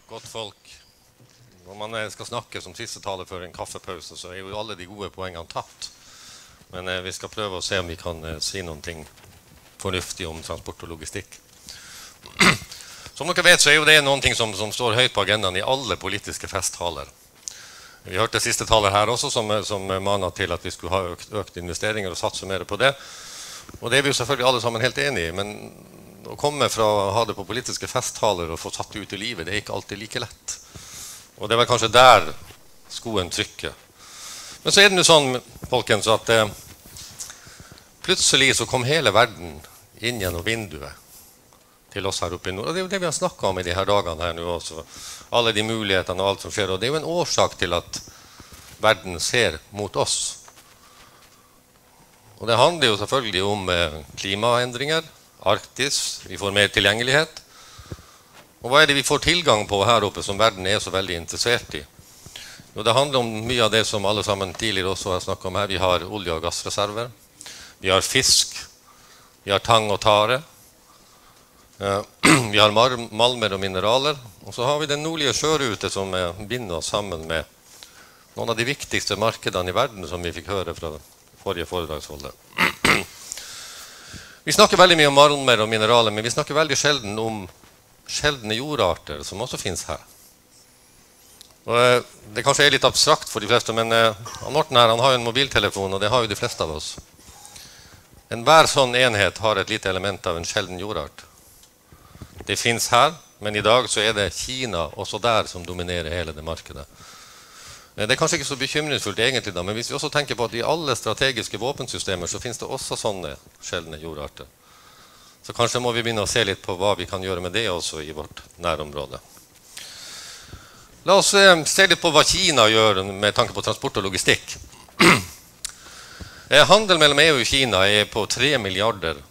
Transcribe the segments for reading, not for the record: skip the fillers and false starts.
Godt folk. Når man skal snakke som siste taler før en kaffepause, så er jo alle de gode poengene tatt. Men vi skal prøve å se om vi kan si noen ting fornuftig om transport og logistikk. Som dere vet, så er jo det noen ting som står høyt på agendaen i alle politiske festtaler. Vi hørte siste taler her også som manet til at vi skulle ha økt investeringer og satse mer på det. Og det er vi jo selvfølgelig alle sammen helt enige i, men å komme fra å ha det på politiske festtaler og få satt det ut i livet, det er ikke alltid like lett. Og det er vel kanskje der skoen trykker. Men så er det jo sånn, folkens, at plutselig så kom hele verden inn gjennom vinduet til oss her oppe i nord. Og det er jo det vi har snakket om i de her dagene her nå også. Alle de mulighetene og alt som skjer. Og det er jo en årsak til at verden ser mot oss. Og det handler jo selvfølgelig om klimaendringer, Arktis, vi får mer tilgjengelighet. Og hva er det vi får tilgang på her oppe som verden er så veldig interessert i? Jo, det handler om mye av det som alle sammen tidligere også har snakket om her. Vi har olje- og gassreserver, vi har fisk, vi har tang og tare, vi har malmer og mineraler, og så har vi den nordlige sjørute som binder oss sammen med noen av de viktigste markedene i verden som vi fikk høre fra forrige foredragsholder. Vi snakker veldig mye om malmer og mineraler, men vi snakker veldig sjelden om sjeldne jordarter som også finnes her. Og det kanskje er litt abstrakt for de fleste, men Morten her, han har jo en mobiltelefon, og det har jo de fleste av oss. Hver sånn enhet har et lite element av en sjelden jordart. Det finnes her, men i dag så er det Kina også der som dominerer hele det markedet. Det er kanskje ikke så bekymringsfullt egentlig da, men hvis vi også tenker på at i alle strategiske våpensystemer så finnes det også sånne sjeldne jordarter. Så kanskje må vi begynne å se litt på hva vi kan gjøre med det også i vårt nærområde. La oss se litt på hva Kina gjør med tanke på transport og logistikk. Handel mellom EU og Kina er på 3 milliarder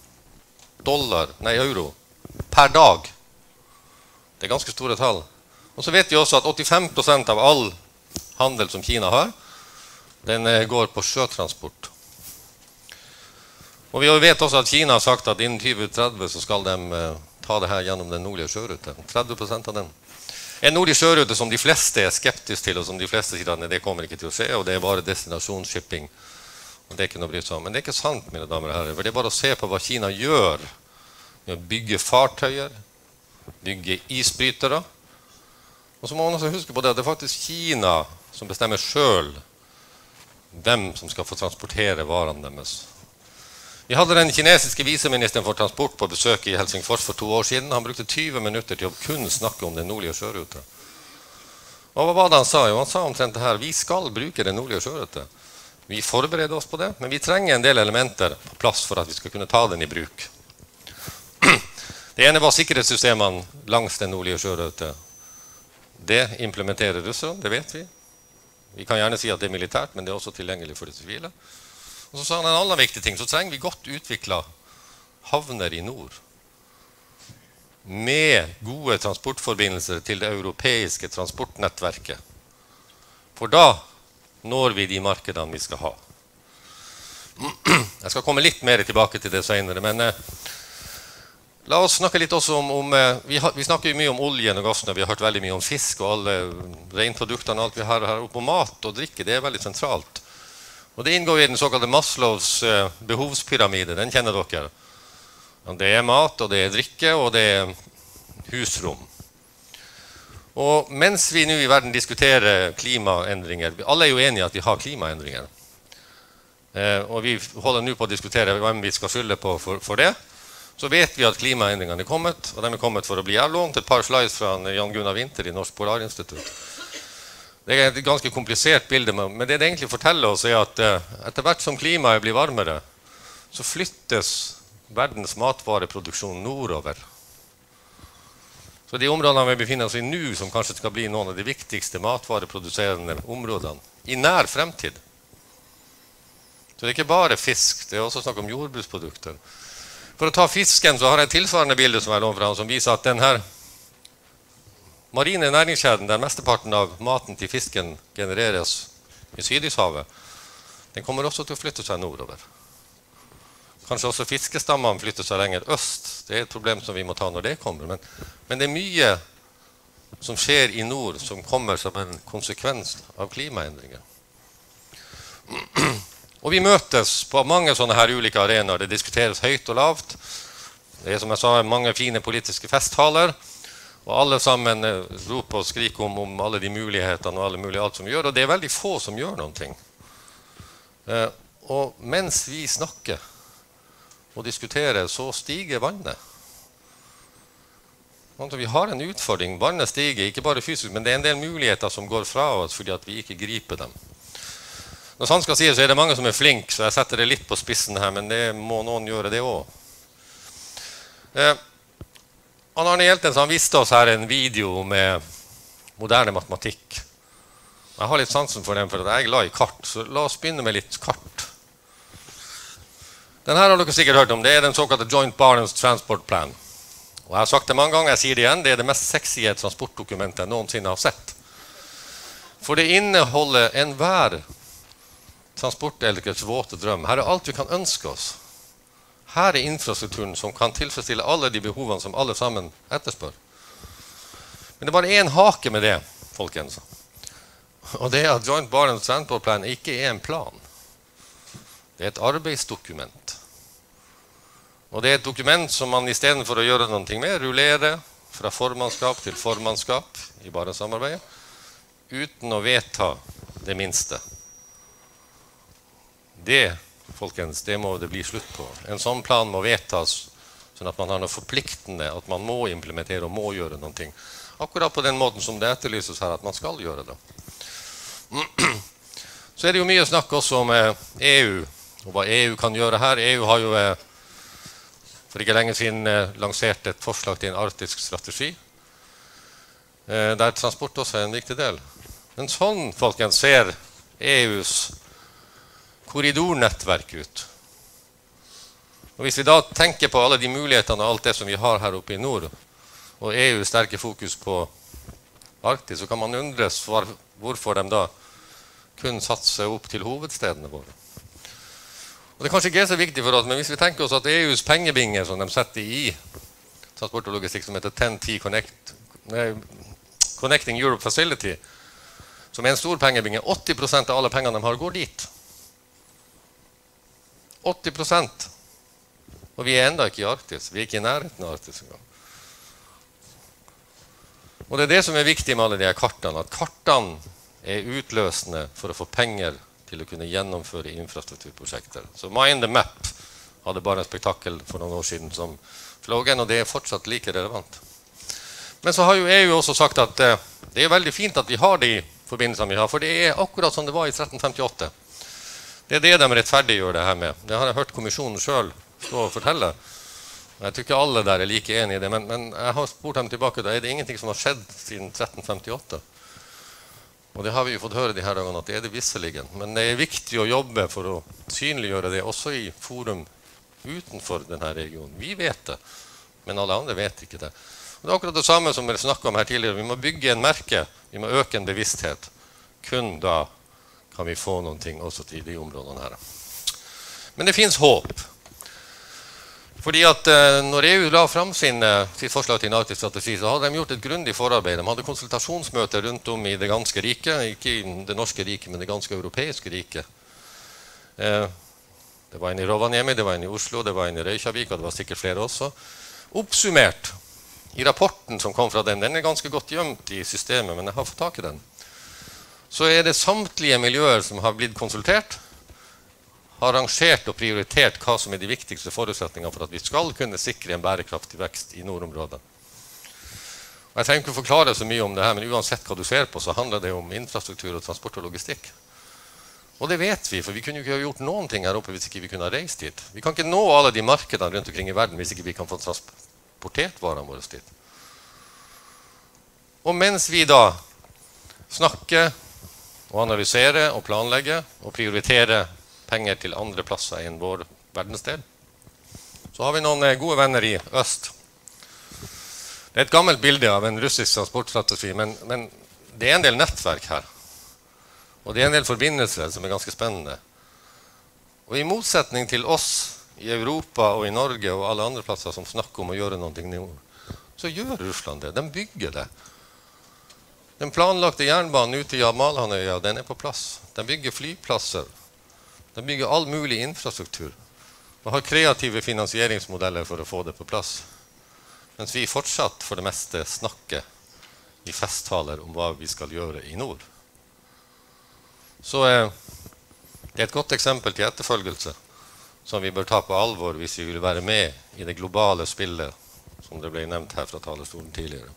euro per dag. Det er ganske store tall. Og så vet vi også at 85% av all handel som Kina har, den går på sjøtransport. Og vi vet også at Kina har sagt at innen 2030 så skal de ta det her gjennom den nordlige sjørute. 30% av den. En nordlig sjørute som de fleste er skeptisk til, og som de fleste sier at det kommer ikke til å skje, og det er bare destinasjonsshipping. Og det er ikke noe å bry seg om. Men det er ikke sant, mine damer og herrer, for det er bare å se på hva Kina gjør med å bygge fartøyer, bygge isbrytere. Og så må man også huske på det at det er faktisk Kina som bestemmer selv hvem som skal få transportere varene deres. Vi hadde den kinesiske viseministeren for transport på besøk i Helsingfors for 2 år siden. Han brukte 20 minutter til å kun snakke om den nordlige sjørute. Og hva var det han sa? Jo, han sa omtrent det her: vi skal bruke den nordlige sjørute. Vi forbereder oss på det, men vi trenger en del elementer på plass for at vi skal kunne ta den i bruk. Det ene var sikkerhetssystemene langs den nordlige sjørute. Det implementerer russerne, det vet vi. Vi kan gjerne si at det er militært, men det er også tilgjengelig for det sivile. Og så sa han en annen viktig ting, så trenger vi godt utviklet havner i nord. Med gode transportforbindelser til det europeiske transportnettverket. For da når vi de markedene vi skal ha. Jeg skal komme litt mer tilbake til det senere, men la oss snakke litt også om vi snakker jo mye om oljen og gassen, og vi har hørt veldig mye om fisk og alle reinproduktene og alt vi har her oppe. Mat og drikke, det er veldig sentralt. Og det inngår i den såkalte Maslows behovspyramide, den kjenner dere. Det er mat, og det er drikke, og det er husrom. Og mens vi nå i verden diskuterer klimaendringer, alle er jo enige at vi har klimaendringer. Og vi holder nå på å diskutere hvem vi skal skylde på for det. Så vet vi at klimaendringene er kommet, og de er kommet for å bli. Jeg har lånt et par slides fra Jan Gunnar Winther i Norsk Polarinstitutt. Det er et ganske komplisert bilde, men det egentlig forteller oss er at etter hvert som klimaet blir varmere, så flyttes verdens matvareproduksjon nordover. Så de områdene vi befinner oss i nå, som kanskje skal bli noen av de viktigste matvareproduserende områdene, i nær fremtid. Så det er ikke bare fisk, det er også snakk om jordbruksprodukter. For å ta fisken så har jeg et tilsvarende bilde som jeg låner fra han, som viser at den her marine næringskjeden, der mesteparten av maten til fisken genereres i Sydishavet, den kommer også til å flytte seg nordover. Kanskje også fiskestammene flytter seg lenger øst. Det er et problem som vi må ta når det kommer. Men det er mye som skjer i nord, som kommer som en konsekvens av klimaendringer. Og vi møtes på mange sånne her ulike arenaer. Det diskuteres høyt og lavt. Det som jeg sa, mange fine politiske festtaler. Og alle sammen roper og skriker om alle de mulighetene og alle mulige alt som gjør. Og det er veldig få som gjør noen ting. Og mens vi snakker og diskuterer, så stiger vannet. Vi har en utfordring. Vannet stiger, ikke bare fysisk, men det er en del muligheter som går fra oss fordi at vi ikke griper dem. Når sant skal sies, så er det mange som er flink, så jeg setter det litt på spissen her, men det må noen gjøre det også. Arne Hjeltnes, han viste oss her en video med moderne matematikk. Jeg har litt sansen for den, for jeg er glad i kart, så la oss begynne med litt kart. Den her har dere sikkert hørt om, det er den såkalte Joint Barents Transport Plan. Og jeg har sagt det mange ganger, jeg sier det igjen, det er det mest sexy transportdokumentet jeg noensinne har sett. For det inneholder enhver transportelskers våte drøm. Her er alt vi kan ønske oss. Her er infrastrukturen som kan tilfredsstille alle de behovene som alle sammen etterspør. Men det er bare en hake med det, folkens. Og det er at Joint Barents Transport Plan ikke er en plan. Det er et arbeidsdokument. Og det er et dokument som man i stedet for å gjøre noe med, rullerer fra formannskap til formannskap i Barentssamarbeidet, uten å vedta det minste. Det, folkens, det må det bli slutt på. En sånn plan må vedtas, sånn at man har noe forpliktende, at man må implementere og må gjøre noe. Akkurat på den måten som det etterlyses her, at man skal gjøre det. Så er det jo mye snakk også om EU, og hva EU kan gjøre her. EU har jo for ikke lenge siden lansert et forslag til en arktisk strategi, der transport også er en viktig del. Men sånn, folkens, ser EUs korridornettverk ut. Og hvis vi da tenker på alle de mulighetene og alt det som vi har her oppe i nord, og EU sterke fokus på Arktis, så kan man undres hvorfor de da kun satser opp til hovedstedene våre. Og det er kanskje ikke så viktig for oss, men hvis vi tenker oss at EUs pengebinge som de setter i transport og logistikk, som heter TEN-T Connecting Europe Facility, som er en stor pengebinge, 80% av alle pengene de har går dit. 80%. Og vi er enda ikke i Arktis. Vi er ikke i nærheten av Arktis engang. Og det er det som er viktig med alle de her kartene, at kartene er utløsende for å få penger til å kunne gjennomføre infrastrukturprosjekter. Så Mind the Map hadde bare en spektakel for noen år siden som slogan, og det er fortsatt like relevant. Men så har jo EU også sagt at det er veldig fint at vi har de forbindelsene vi har, for det er akkurat som det var i 1358. Det er det de rettferdiggjør det her med. Det har jeg hørt kommisjonen selv stå og fortelle. Jeg tror ikke alle der er like enige i det, men jeg har spurt dem tilbake, da er det ingenting som har skjedd siden 1358. Og det har vi jo fått høre de her dagene, at det er det visseligen. Men det er viktig å jobbe for å synliggjøre det, også i forum utenfor denne regionen. Vi vet det, men alle andre vet ikke det. Og det er akkurat det samme som vi snakket om her tidligere. Vi må bygge en merke, vi må øke en bevissthet. Kun da kan vi få noen ting også til de områdene her. Men det finnes håp. Fordi at når EU la frem sitt forslag til en arktisk strategi, så hadde de gjort et grundig forarbeid. De hadde konsultasjonsmøter rundt om i det ganske riket, ikke i det norske riket, men det ganske europeiske riket. Det var en i Rovaniemi, det var en i Oslo, det var en i Reykjavik, og det var sikkert flere også. Oppsummert i rapporten som kom fra den er ganske godt gjemt i systemet, men jeg har fått tak i den. Så er det samtlige miljøer som har blitt konsultert, har rangert og prioritert hva som er de viktigste forutsetningene for at vi skal kunne sikre en bærekraftig vekst i nordområdet. Og jeg trenger ikke å forklare så mye om det her, men uansett hva du ser på, så handler det om infrastruktur og transport og logistikk. Og det vet vi, for vi kunne jo ikke ha gjort noen ting her oppe hvis ikke vi kunne ha reist dit. Vi kan ikke nå alle de markedene rundt omkring i verden hvis ikke vi kan få transportert varene våre dit. Og mens vi da snakker og analyserer og planlegger og prioriterer penger til andre plasser enn vår verdensdel, så har vi noen gode venner i øst. Det er et gammelt bilde av en russisk transportstrategi, men det er en del nettverk her. Og det er en del forbindelser som er ganske spennende. Og i motsetning til oss i Europa og i Norge og alle andre plasser som snakker om å gjøre noe nå, så gjør Russland det. De bygger det. Den planlagte jernbanen ute i Malhanøya, den på plass. Den bygger flyplasser. Den bygger all mulig infrastruktur. Man har kreative finansieringsmodeller for å få det på plass. Mens vi fortsatt for det meste snakker i festtaler om hva vi skal gjøre i nord. Så det et godt eksempel til etterfølgelse, som vi bør ta på alvor hvis vi vil være med i det globale spillet, som det ble nevnt her fra talerstolen tidligere.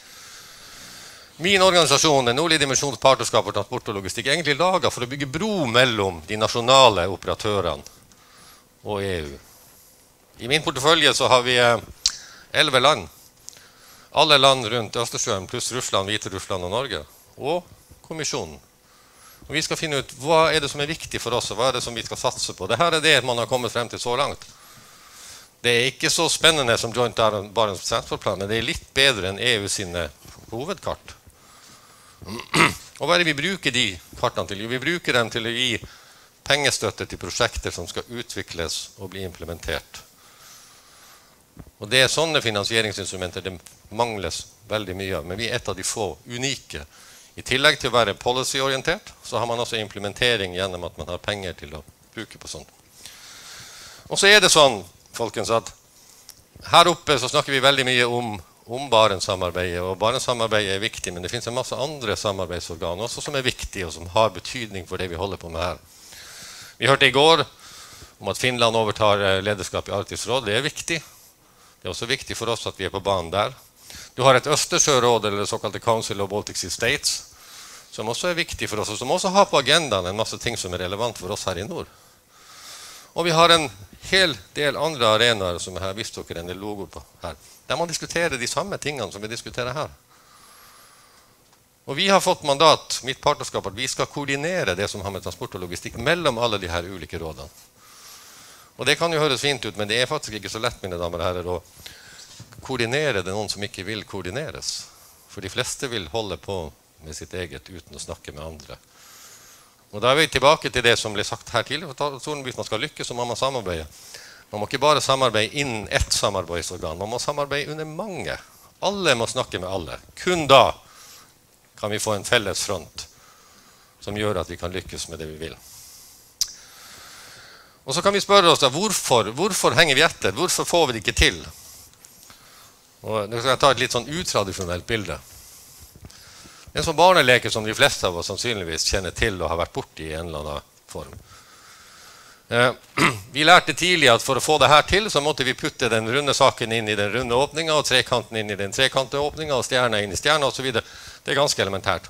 Min organisasjon, den nordlige dimensjons partnerskap for transport og logistikk, er egentlig laget for å bygge bro mellom de nasjonale operatørene og EU. I min portefølje så har vi 11 land. Alle land rundt Østersjøen, pluss Russland, Hviterussland og Norge. Og kommisjonen. Og vi skal finne ut hva er det som er viktig for oss, og hva er det som vi skal satse på. Dette er det man har kommet frem til så langt. Det er ikke så spennende som Joint Barents Transportplan, men det er litt bedre enn EU sine hovedkart. Og hva er det vi bruker de kartene til? Vi bruker dem til å gi pengestøtte til prosjekter som skal utvikles og bli implementert. Og det er sånne finansieringsinstrumenter det mangles veldig mye av, men vi er et av de få unike. I tillegg til å være policy-orientert, så har man også implementering gjennom at man har penger til å bruke på sånt. Og så er det sånn, folkens, at her oppe så snakker vi veldig mye om Barentssamarbeidet, og Barentssamarbeidet er viktig, men det finnes en masse andre samarbeidsorganer også som er viktige, og som har betydning for det vi holder på med her. Vi hørte i går om at Finland overtar lederskap i Arktisk råd. Det er viktig. Det er også viktig for oss at vi er på banen der. Du har et Østersjøråd, eller det såkalte Council of Baltic Sea States, som også er viktig for oss, og som også har på agendaen en masse ting som er relevant for oss her i nord. Og vi har en hel del andre arenaer som jeg har vist dere en del logo på her, der man diskuterer de samme tingene som vi diskuterer her. Og vi har fått mandat, mitt partnerskap, at vi skal koordinere det som har med transport og logistikk mellom alle de her ulike rådene. Og det kan jo høres fint ut, men det er faktisk ikke så lett, mine damer og herrer, å koordinere det noen som ikke vil koordineres. For de fleste vil holde på med sitt eget uten å snakke med andre. Og da er vi tilbake til det som ble sagt her tidligere. Hvis man skal lykkes, så må man samarbeide. Man må ikke bare samarbeide innen ett samarbeidsorgan. Man må samarbeide under mange. Alle må snakke med alle. Kun da kan vi få en felles front som gjør at vi kan lykkes med det vi vil. Og så kan vi spørre oss da, hvorfor henger vi etter? Hvorfor får vi det ikke til? Og nå skal jeg ta et litt sånn utradisjonelt bilde. En sånn barneleke som de fleste av oss sannsynligvis kjenner til og har vært borte i en eller annen form. Vi lærte tidlig at for å få det her til, så måtte vi putte den runde saken inn i den runde åpningen, og trekanten inn i den trekante åpningen, og stjerna inn i stjerna, og så videre. Det er ganske elementært.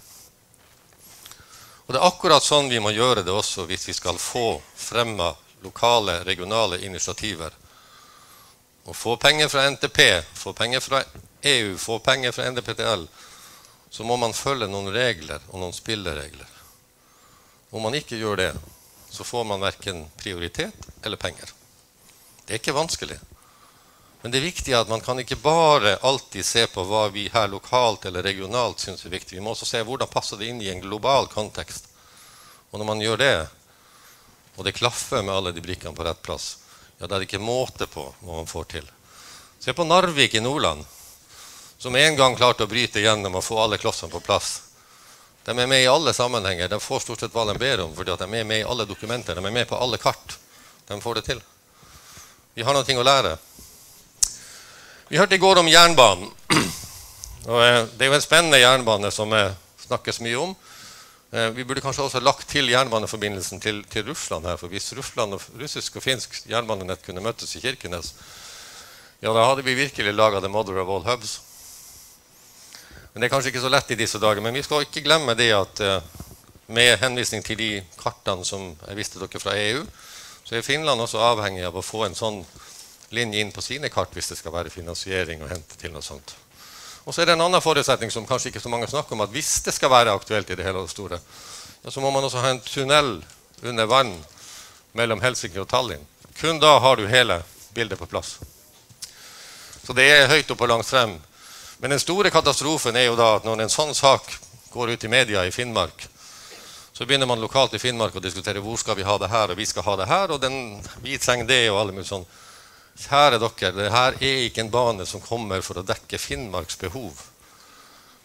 Og det er akkurat sånn vi må gjøre det også hvis vi skal få fremmet lokale, regionale initiativer. Og få penger fra NTP, få penger fra EU, få penger fra NDPTL, så må man følge noen regler og noen spilleregler. Om man ikke gjør det, så får man hverken prioritet eller penger. Det er ikke vanskelig. Men det er viktig at man kan ikke bare alltid se på hva vi her lokalt eller regionalt synes er viktig. Vi må også se hvordan passer det inn i en global kontekst. Og når man gjør det, og det klaffer med alle de brikkene på rett plass, ja, da er det ikke måte på hva man får til. Se på Narvik i Nordland, som en gang klarte å bryte gjennom og få alle klossene på plass. De er med i alle sammenhenger. De får stort sett hva de ber om, fordi de er med i alle dokumenter. De er med på alle kart. De får det til. Vi har noe å lære. Vi hørte i går om jernbanen. Og det er jo en spennende jernbane som snakkes mye om. Vi burde kanskje også lagt til jernbaneforbindelsen til Russland her, for hvis Russland og russisk og finsk jernbanenett kunne møtes i Kirkenes, ja, da hadde vi virkelig laget the mother of all hubs. Men det er kanskje ikke så lett i disse dager, men vi skal ikke glemme det at med henvisning til de kartene som jeg visste dere fra EU, så er Finland også avhengig av å få en sånn linje inn på sine kart hvis det skal være finansiering og hente til noe sånt. Og så er det en annen forutsetning som kanskje ikke så mange snakker om, at hvis det skal være aktuelt i det hele og store, ja, så må man også ha en tunnel under vann mellom Helsinki og Tallinn. Kun da har du hele bildet på plass. Så det er høyt opp og langt frem. Men den store katastrofen er jo da at når en sånn sak går ut i media i Finnmark, så begynner man lokalt i Finnmark å diskutere hvor skal vi ha det her, og vi skal ha det her, og vi trenger det, og alle mulig sånn. Kjære dere, det her er ikke en bane som kommer for å dekke Finnmarks behov.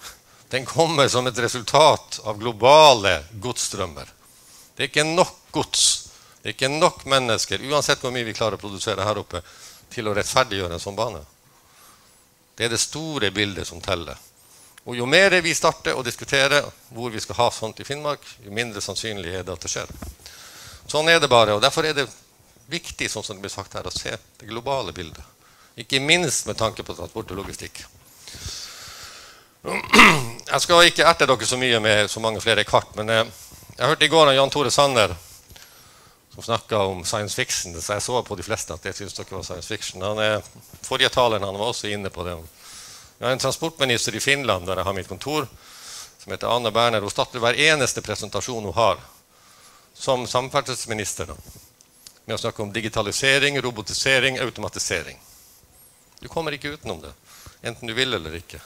Den kommer som et resultat av globale godsstrømmer. Det er ikke nok gods, det er ikke nok mennesker, uansett hvor mye vi klarer å produsere her oppe, til å rettferdiggjøre en sånn bane. Det er det store bildet som teller. Og jo mer vi starter å diskutere hvor vi skal ha sånt i Finnmark, jo mindre sannsynlig er det at det skjer. Sånn er det bare, og derfor er det viktig, sånn som det blir sagt her, å se det globale bildet. Ikke minst med tanke på transport og logistikk. Jeg skal ikke erte dere så mye med så mange flere kart, men jeg hørte i går av Jan Tore Sanner, som snakket om science fiction, så jeg så på de fleste at det synes dere var science fiction. Forrige taleren han var også inne på det. Jeg har en transportminister i Finland, der jeg har mitt kontor, som heter Anne Berner. Hun starter hver eneste presentasjon hun har, som samferdselsminister, med å snakke om digitalisering, robotisering, automatisering. Du kommer ikke utenom det, enten du vil eller ikke.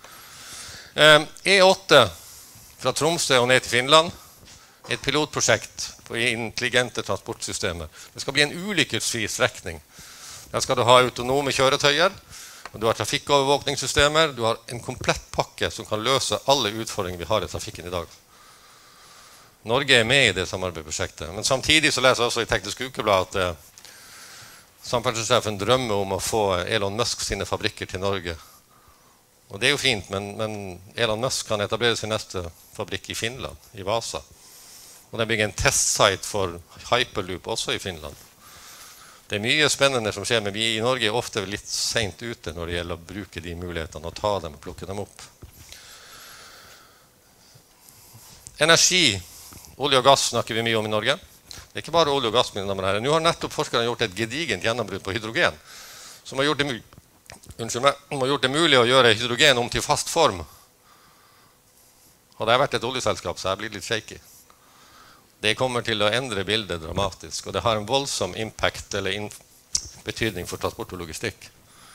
E8 fra Tromsø og ned til Finland, et pilotprosjekt for intelligente transportsystemer. Det skal bli en ulykkesfri strekning. Der skal du ha autonome kjøretøyer, og du har trafikkovervåkningssystemer, du har en komplett pakke som kan løse alle utfordringer vi har i trafikken i dag. Norge er med i det samarbeidsprosjektet, men samtidig så leser jeg også i Teknisk Ukeblad at samferdselssjefen drømmer om å få Elon Musk sine fabrikker til Norge. Og det er jo fint, men Elon Musk kan etablere sin neste fabrikk i Finland, i Vasa. Og det bygger en testsite for Hyperloop også i Finland. Det er mye spennende som skjer, men vi i Norge er ofte litt sent ute når det gjelder å bruke de mulighetene og ta dem og plukke dem opp. Energi, olje og gass snakker vi mye om i Norge. Det er ikke bare olje og gass, mine damer og herrer. Nå har nettopp forskerne gjort et gedigent gjennombrudd på hydrogen, som har gjort det mulig å gjøre hydrogen om til fast form. Hadde jeg vært et oljeselskap, så jeg blir litt shaky. Det kommer til å endre bildet dramatisk, og det har en voldsom impact eller betydning for transport og logistikk.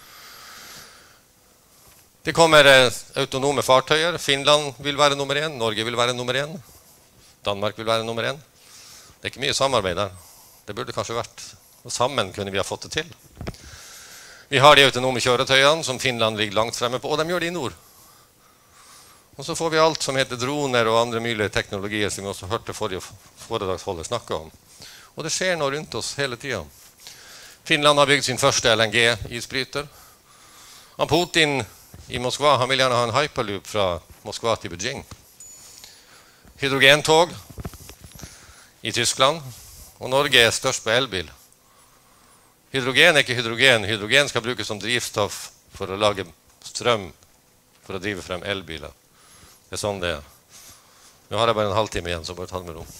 Det kommer autonome fartøyer. Finland vil være nummer 1, Norge vil være nummer 1, Danmark vil være nummer 1. Det er ikke mye samarbeid der. Det burde kanskje vært. Og sammen kunne vi ha fått det til. Vi har de autonome kjøretøyene som Finland ligger langt fremme på, og de gjør det i nord. Og så får vi alt som heter droner og andre mulige teknologier som vi også hørte forrige foredragsholder snakke om. Og det skjer noe rundt oss hele tiden. Finland har bygd sin første LNG-isbryter. Putin i Moskva, han vil gjerne ha en hyperloop fra Moskva til Beijing. Hydrogentog i Tyskland, og Norge er størst på elbil. Hydrogen er ikke hydrogen. Hydrogen skal brukes som drivstoff for å lage strøm for å drive frem elbiler. Det er sånn det er. Nå har jeg bare en halvtime igjen, så bare ta det med ro.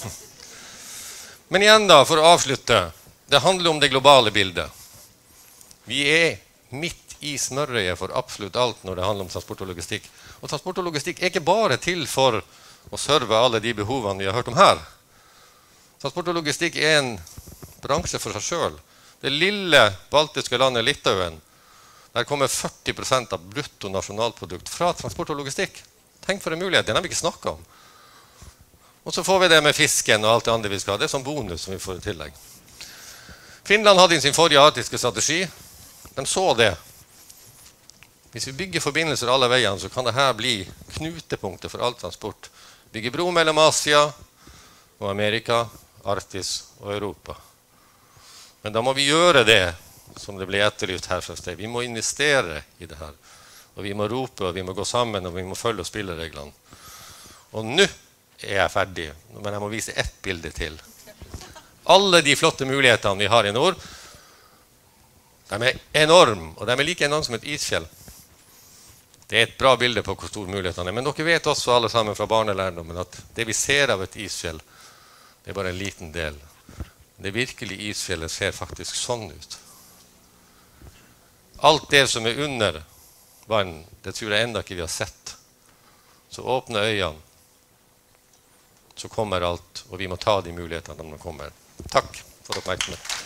Men igjen da, for å avslutte, det handler om det globale bildet. Vi er midt i smørøyet for absolutt alt når det handler om transport og logistikk. Og transport og logistikk er ikke bare til for å serve alle de behovene vi har hørt om her. Transport og logistikk er en bransje for seg selv. Det lille baltiske landet Litauen, der kommer 40% av brutto nasjonalprodukt fra transport og logistikk. Tenk for en mulighet, den har vi ikke snakket om. Og så får vi det med fisken og alt det andre vi skal ha. Det er sånn bonus som vi får i tillegg. Finland hadde i sin forrige arktiske strategi. De så det. Hvis vi bygger forbindelser alle veiene, så kan det her bli knutepunkter for all transport. Bygge bro mellom Asia og Amerika, Arktis og Europa. Men da må vi gjøre det som det ble etterlyst her fra sted. Vi må investere i det her. Og vi må rope, og vi må gå sammen, og vi må følge spillereglene. Og nå er jeg ferdig, men jeg må vise ett bilde til. Alle de flotte mulighetene vi har i nord, de er enorme, og de er like enorme som et isfjell. Det er et bra bilde på hvor store mulighetene er, men dere vet også alle sammen fra barnelærdommen at det vi ser av et isfjell, det er bare en liten del. Det virkelige isfjellet ser faktisk sånn ut. Alt det som er under vann, det tror jeg enda ikke vi har sett. Så åpne øynene, så kommer alt, og vi må ta de mulighetene når de kommer. Takk for oppmerksomheten.